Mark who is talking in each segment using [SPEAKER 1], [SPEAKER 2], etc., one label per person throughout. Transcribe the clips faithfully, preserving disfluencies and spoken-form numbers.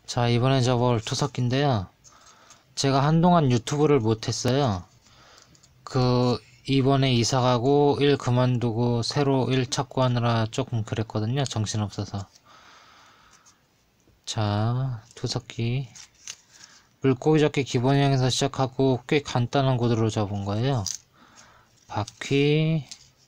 [SPEAKER 1] 자, 이번에 접을 투석기인데요. 제가 한동안 유튜브를 못했어요. 그 이번에 이사가고 일 그만두고 새로 일 찾고 하느라 조금 그랬거든요. 정신없어서. 자, 투석기 물고기 잡기 기본형에서 시작하고 꽤 간단한 구도로 잡은 거예요. 바퀴,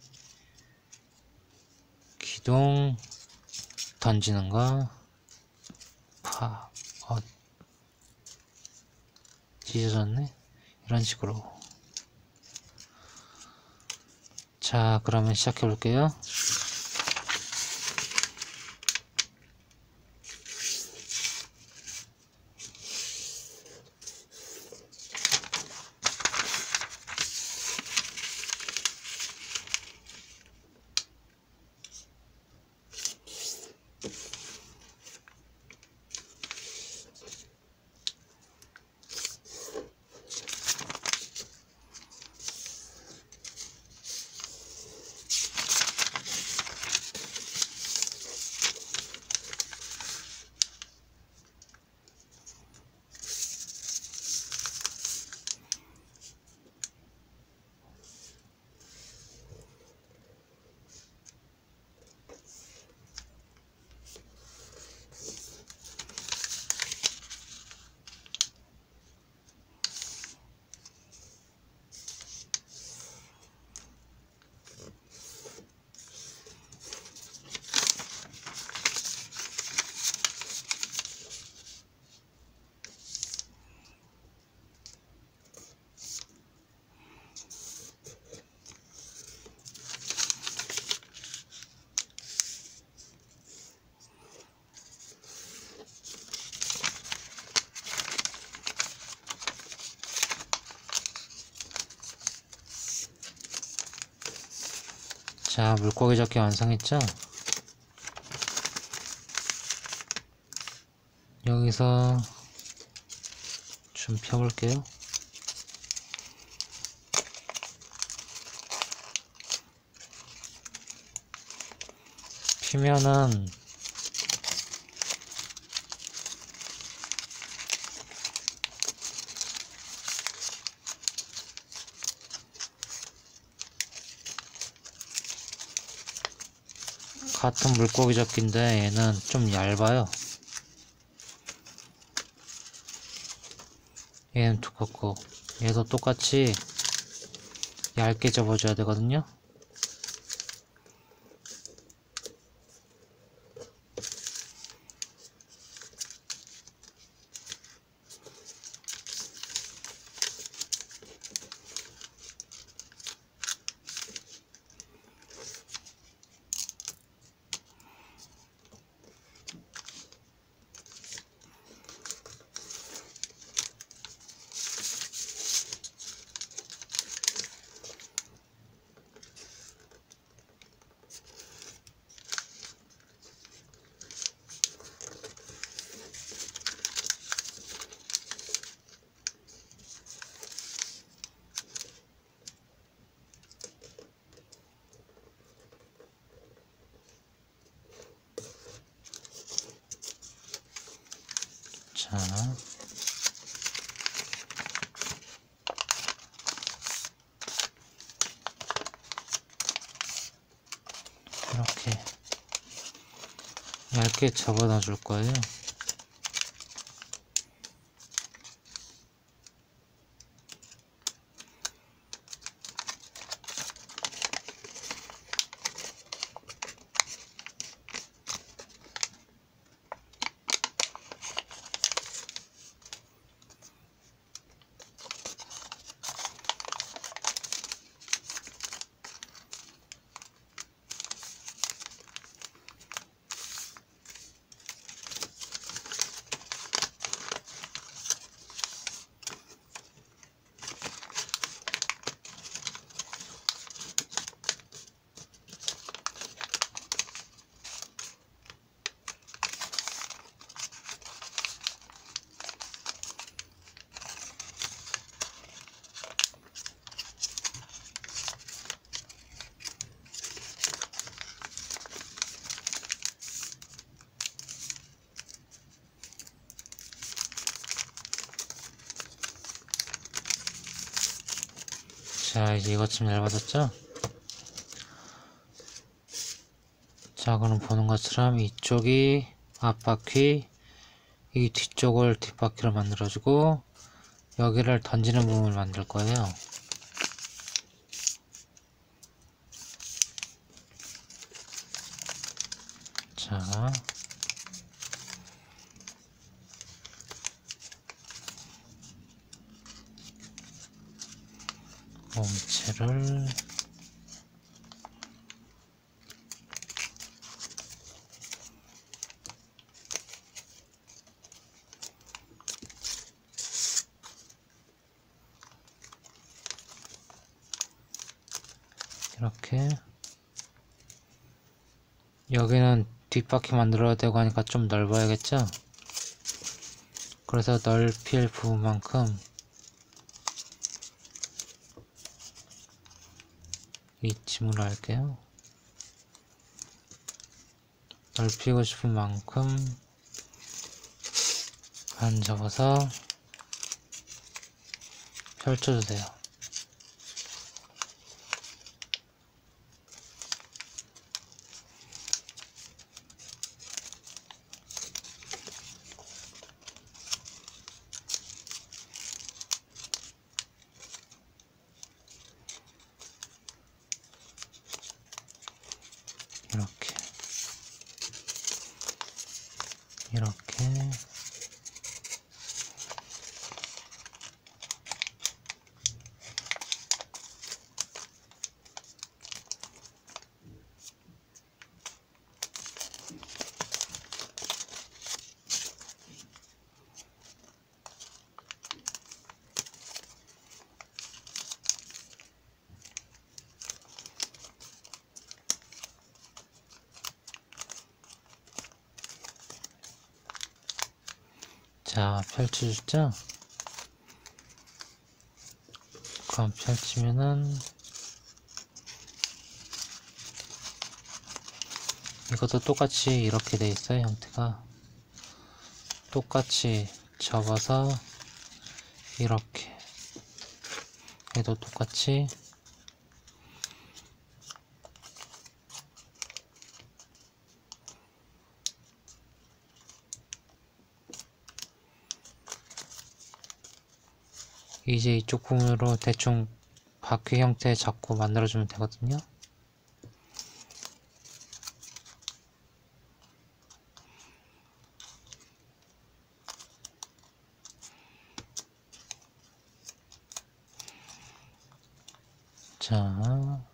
[SPEAKER 1] 기둥, 던지는 거, 파, 어, 찢어졌네? 이런 식으로. 자, 그러면 시작해 볼게요. 자, 물고기 잡기 완성했죠? 여기서 좀 펴볼게요. 피면은 같은 물고기 잡기인데 얘는 좀 얇아요. 얘는 두껍고 얘도 똑같이 얇게 접어줘야 되거든요. 자, 이렇게 얇게 접어놔 줄 거예요. 자, 이제 이것 좀 얇아졌죠? 자, 그럼 보는 것처럼 이쪽이 앞바퀴, 이 뒤쪽을 뒷바퀴로 만들어주고 여기를 던지는 부분을 만들 거예요. 자, 몸체를 이렇게, 여기는 뒷바퀴 만들어야 되고 하니까 좀 넓어야겠죠? 그래서 넓힐 부분만큼 이쯤으로 할게요. 넓히고 싶은 만큼 반 접어서 펼쳐주세요. 이렇게 이렇게 자, 펼쳐주죠? 그럼 펼치면은 이것도 똑같이 이렇게 돼 있어요. 형태가 똑같이 접어서 이렇게 얘도 똑같이 이제 이쪽 부분으로 대충 바퀴 형태 잡고 만들어주면 되거든요. 자,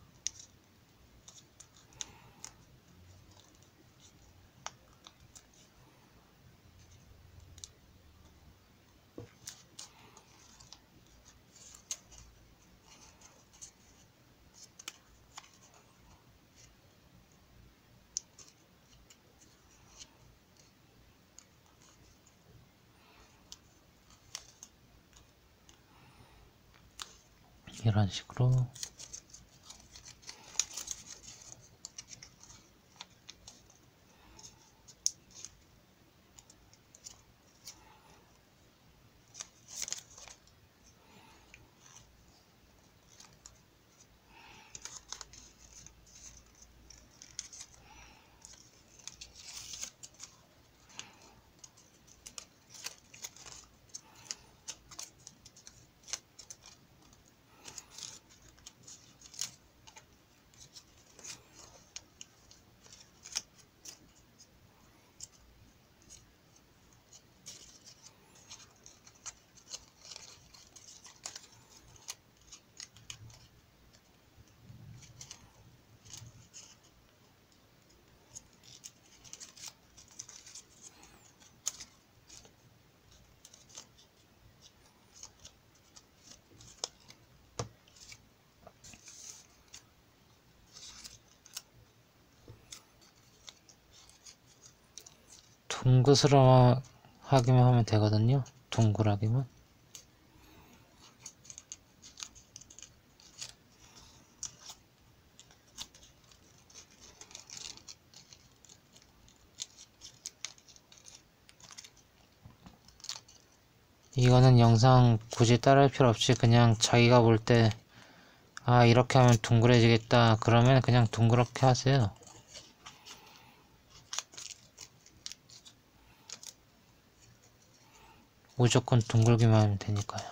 [SPEAKER 1] 이런 식으로 둥그스러하기만 하면 되거든요. 둥글하기만. 이거는 영상 굳이 따라할 필요 없이 그냥 자기가 볼 때 아, 이렇게 하면 둥그레지겠다. 그러면 그냥 둥그렇게 하세요. 무조건 둥글기만 하면 되니까요.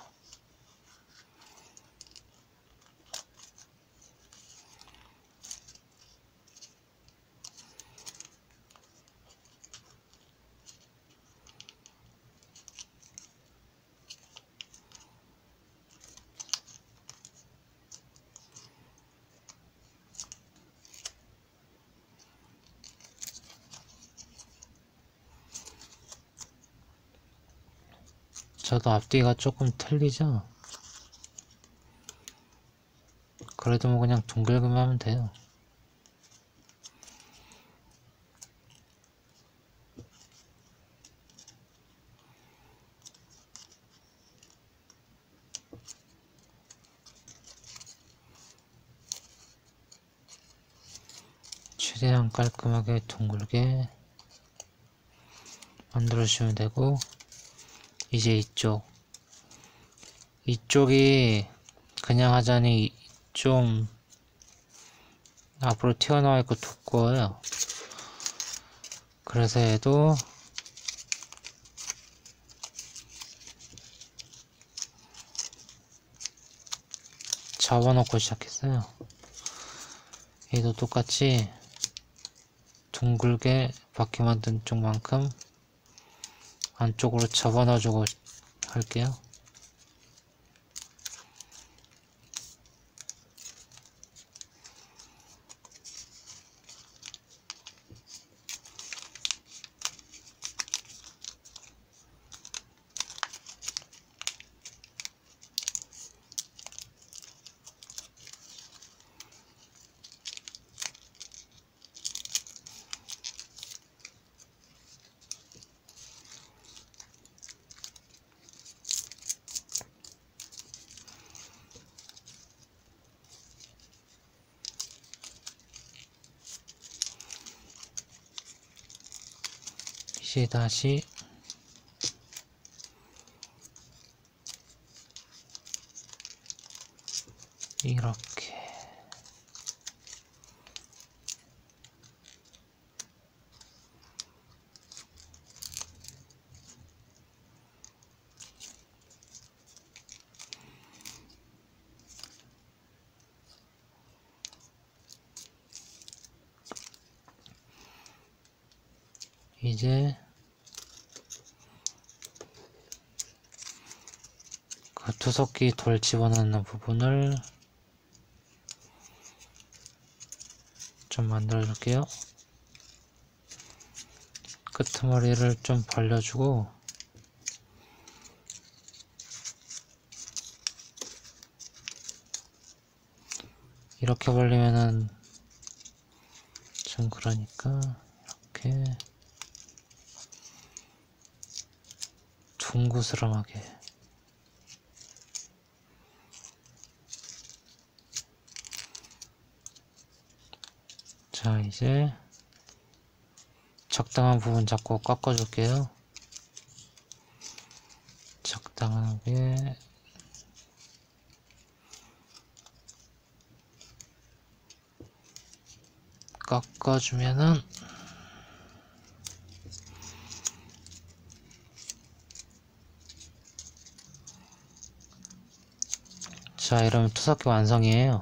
[SPEAKER 1] 저도 앞뒤가 조금 틀리죠? 그래도 뭐 그냥 둥글기만 하면 돼요. 최대한 깔끔하게 둥글게 만들어주시면 되고, 이제 이쪽 이쪽이 그냥 하자니 좀 앞으로 튀어나와 있고 두꺼워요. 그래서 얘도 접어놓고 시작했어요. 얘도 똑같이 둥글게 바퀴 만든 쪽만큼 안쪽으로 접어넣어주고 할게요. 이제 다시 이렇게 이제 그 투석기 돌 집어넣는 부분을 좀 만들어 줄게요. 끄트머리를 좀 벌려주고 이렇게 벌리면은 좀 그러니까 이렇게 둥그스름하게. 자, 이제 적당한 부분 잡고 꺾어줄게요. 적당하게 꺾어주면은 자, 이러면 투석기 완성이에요.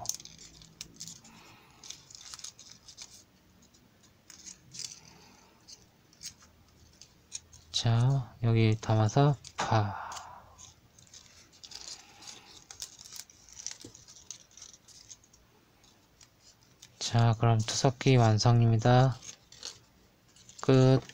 [SPEAKER 1] 자, 여기 담아서 파. 자, 그럼 투석기 완성입니다. 끝.